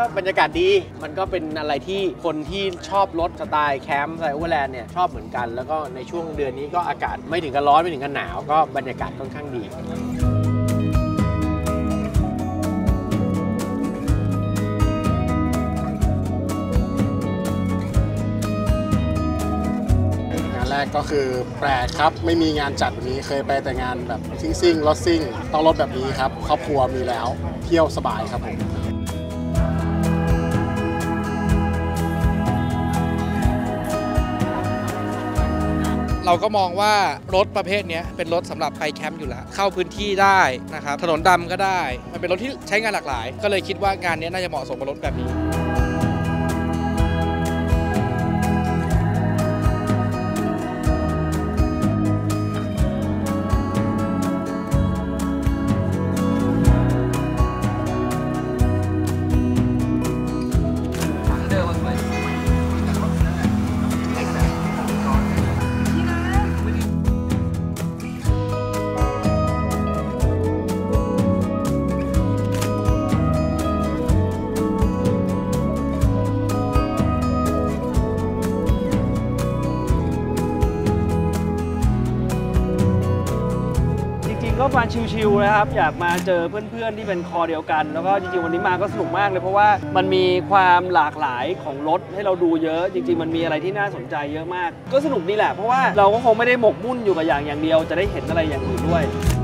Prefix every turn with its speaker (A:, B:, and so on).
A: บรรยากาศดีมันก็เป็นอะไรที่คนที่ชอบรถสไตล์แคมป์สไตล์โอเวอร์แลนด์เนี่ยชอบเหมือนกันแล้วก็ในช่วงเดือนนี้ก็อากาศไม่ถึงกับร้อนไม่ถึงกับหนาวก็บรรยากาศค่อนข้างดี
B: แรกก็คือแปลกครับไม่มีงานจัดแบบนี้เคยไปแต่งานแบบซิ่งรถซิ่งต้องรถแบบนี้ครับครอบครัวมีแล้วเที่ยวสบายครับผม
C: เราก็มองว่ารถประเภทนี้เป็นรถสำหรับไปแคมป์อยู่แล้วเข้าพื้นที่ได้นะครับถนนดำก็ได้มันเป็นรถที่ใช้งานหลากหลายก็เลยคิดว่างานนี้น่าจะเหมาะสมกับรถแบบนี้
D: ก็มาชิลๆนะครับอยากมาเจอเพื่อนๆที่เป็นคอเดียวกันแล้วก็จริงๆวันนี้มาก็สนุกมากเลยเพราะว่ามันมีความหลากหลายของรถให้เราดูเยอะจริงๆมันมีอะไรที่น่าสนใจเยอะมากก็สนุกดีแหละเพราะว่าเราก็คงไม่ได้หมกมุ่นอยู่กับอย่างเดียวจะได้เห็นอะไรอย่างอื่นด้วย